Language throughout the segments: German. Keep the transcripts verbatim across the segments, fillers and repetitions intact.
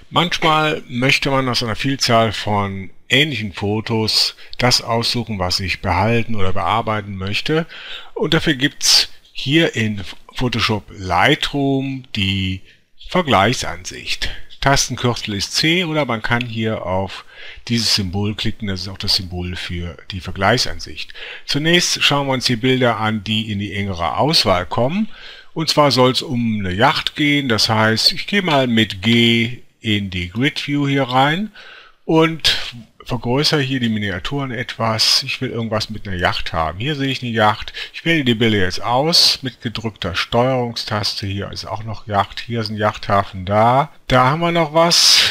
Manchmal möchte man aus einer Vielzahl von ähnlichen Fotos das aussuchen, was ich behalten oder bearbeiten möchte. Und dafür gibt's hier in Photoshop Lightroom die Vergleichsansicht. Tastenkürzel ist C oder man kann hier auf dieses Symbol klicken, das ist auch das Symbol für die Vergleichsansicht. Zunächst schauen wir uns die Bilder an, die in die engere Auswahl kommen. Und zwar soll es um eine Yacht gehen, das heißt, ich gehe mal mit G in die Grid View hier rein und vergrößere hier die Miniaturen etwas. Ich will irgendwas mit einer Yacht haben. Hier sehe ich eine Yacht. Ich wähle die Bilder jetzt aus mit gedrückter Steuerungstaste. Hier ist auch noch Yacht. Hier ist ein Yachthafen da. Da haben wir noch was.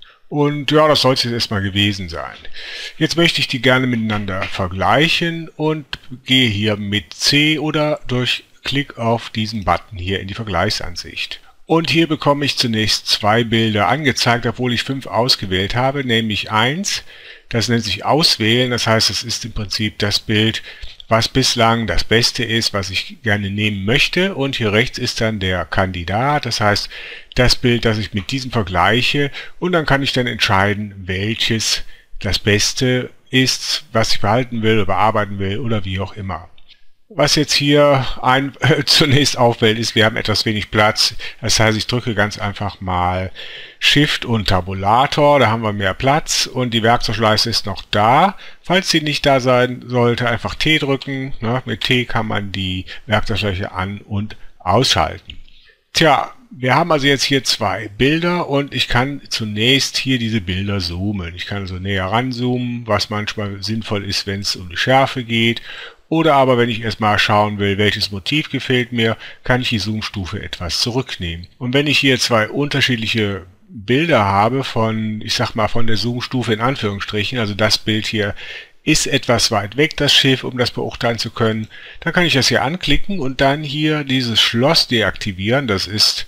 Und ja, das soll es jetzt erstmal gewesen sein. Jetzt möchte ich die gerne miteinander vergleichen und gehe hier mit C oder durch Klick auf diesen Button hier in die Vergleichsansicht. Und hier bekomme ich zunächst zwei Bilder angezeigt, obwohl ich fünf ausgewählt habe, nämlich eins. Das nennt sich Auswählen, das heißt, es ist im Prinzip das Bild, was bislang das Beste ist, was ich gerne nehmen möchte. Und hier rechts ist dann der Kandidat, das heißt, das Bild, das ich mit diesem vergleiche. Und dann kann ich dann entscheiden, welches das Beste ist, was ich behalten will, oder bearbeiten will oder wie auch immer. Was jetzt hier ein, äh, zunächst auffällt, ist, wir haben etwas wenig Platz. Das heißt, ich drücke ganz einfach mal Shift und Tabulator, da haben wir mehr Platz und die Werkzeugleiste ist noch da. Falls sie nicht da sein sollte, einfach T drücken. Ne? Mit T kann man die Werkzeugleiste an- und ausschalten. Tja, wir haben also jetzt hier zwei Bilder und ich kann zunächst hier diese Bilder zoomen. Ich kann also näher ranzoomen, was manchmal sinnvoll ist, wenn es um die Schärfe geht. Oder aber, wenn ich erstmal schauen will, welches Motiv gefällt mir, kann ich die Zoomstufe etwas zurücknehmen. Und wenn ich hier zwei unterschiedliche Bilder habe von, ich sag mal, von der Zoomstufe in Anführungsstrichen, also das Bild hier ist etwas weit weg, das Schiff, um das beurteilen zu können, dann kann ich das hier anklicken und dann hier dieses Schloss deaktivieren. Das ist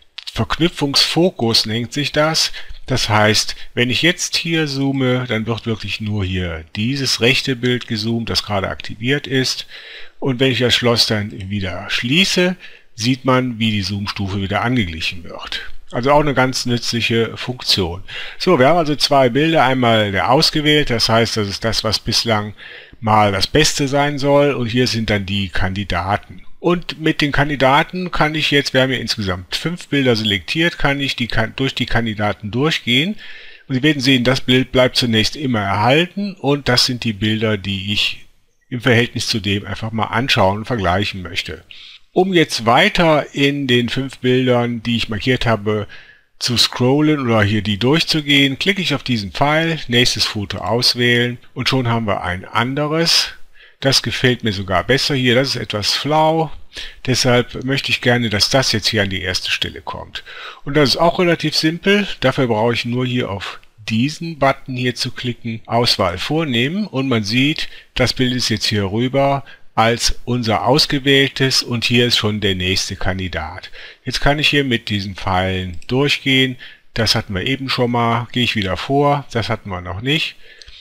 Verknüpfungsfokus, nennt sich das. Das heißt, wenn ich jetzt hier zoome, dann wird wirklich nur hier dieses rechte Bild gezoomt, das gerade aktiviert ist. Und wenn ich das Schloss dann wieder schließe, sieht man, wie die Zoomstufe wieder angeglichen wird. Also auch eine ganz nützliche Funktion. So, wir haben also zwei Bilder. Einmal der ausgewählt, das heißt, das ist das, was bislang mal das Beste sein soll. Und hier sind dann die Kandidaten. Und mit den Kandidaten kann ich jetzt, wir haben ja insgesamt fünf Bilder selektiert, kann ich die, durch die Kandidaten durchgehen. Und Sie werden sehen, das Bild bleibt zunächst immer erhalten und das sind die Bilder, die ich im Verhältnis zu dem einfach mal anschauen und vergleichen möchte. Um jetzt weiter in den fünf Bildern, die ich markiert habe, zu scrollen oder hier die durchzugehen, klicke ich auf diesen Pfeil, nächstes Foto auswählen und schon haben wir ein anderes. Das gefällt mir sogar besser hier, das ist etwas flau, deshalb möchte ich gerne, dass das jetzt hier an die erste Stelle kommt. Und das ist auch relativ simpel, dafür brauche ich nur hier auf diesen Button hier zu klicken, Auswahl vornehmen und man sieht, das Bild ist jetzt hier rüber als unser ausgewähltes und hier ist schon der nächste Kandidat. Jetzt kann ich hier mit diesen Pfeilen durchgehen, das hatten wir eben schon mal, gehe ich wieder vor, das hatten wir noch nicht.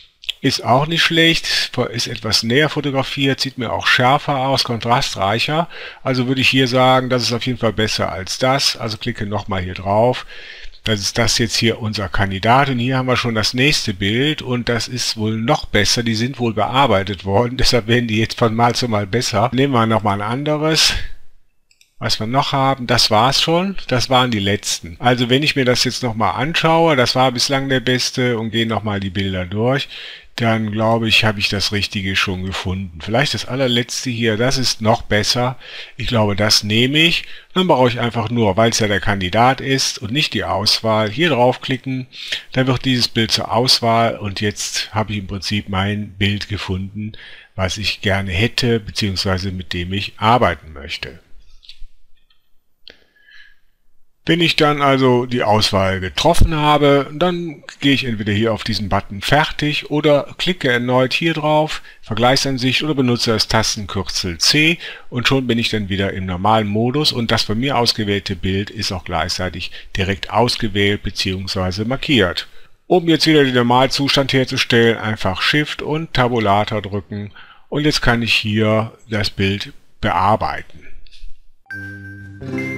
Ist auch nicht schlecht, ist etwas näher fotografiert, sieht mir auch schärfer aus, kontrastreicher. Also würde ich hier sagen, das ist auf jeden Fall besser als das. Also klicke nochmal hier drauf. Das ist das jetzt hier unser Kandidat und hier haben wir schon das nächste Bild und das ist wohl noch besser. Die sind wohl bearbeitet worden, deshalb werden die jetzt von Mal zu Mal besser. Nehmen wir nochmal ein anderes. Was wir noch haben, das war's schon, das waren die letzten. Also wenn ich mir das jetzt nochmal anschaue, das war bislang der beste und gehe nochmal die Bilder durch, dann glaube ich, habe ich das Richtige schon gefunden. Vielleicht das allerletzte hier, das ist noch besser. Ich glaube, das nehme ich. Dann brauche ich einfach nur, weil es ja der Kandidat ist und nicht die Auswahl, hier draufklicken. Dann wird dieses Bild zur Auswahl und jetzt habe ich im Prinzip mein Bild gefunden, was ich gerne hätte, beziehungsweise mit dem ich arbeiten möchte. Wenn ich dann also die Auswahl getroffen habe, dann gehe ich entweder hier auf diesen Button Fertig oder klicke erneut hier drauf, Vergleichsansicht oder benutze das Tastenkürzel C und schon bin ich dann wieder im normalen Modus und das von mir ausgewählte Bild ist auch gleichzeitig direkt ausgewählt bzw. markiert. Um jetzt wieder den Normalzustand herzustellen, einfach Shift und Tabulator drücken und jetzt kann ich hier das Bild bearbeiten.